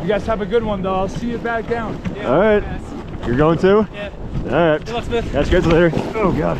You guys have a good one, though. I'll see you back down. Yeah, all right. You're going too? Yeah. All right. Good luck, Smith. Catch you guys later. Oh, God.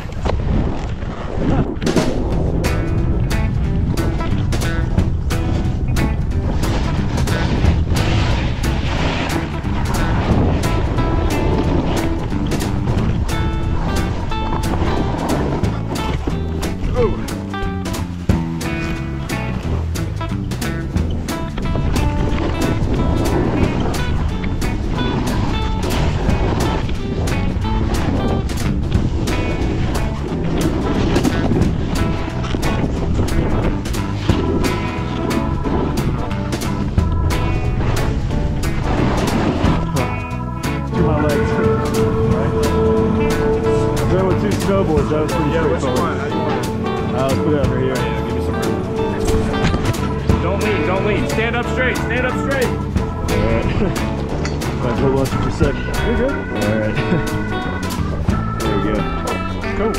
Snowboards, that was pretty straightforward. Which one? How do you want it? Let's put it over here. Yeah, give me some room. Don't lean, don't lean. Stand up straight, stand up straight. Alright. Might hold on for a sec. You're good. Alright. There we go. Cool.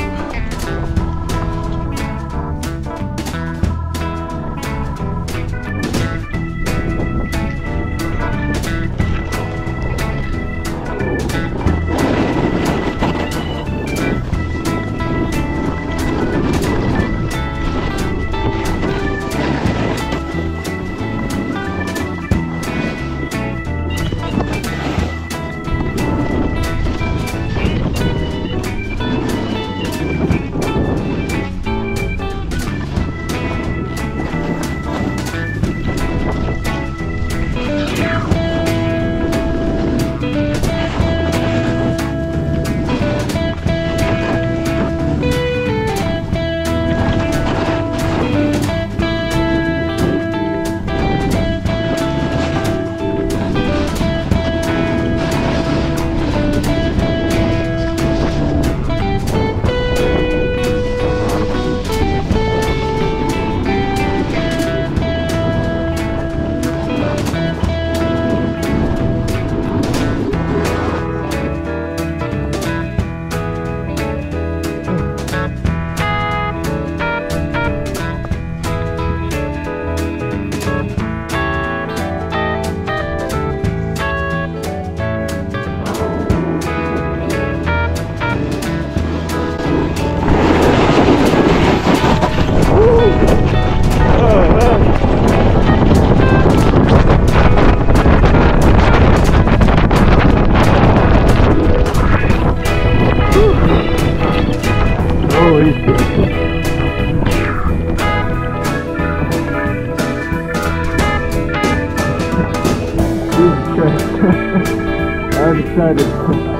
I'm excited.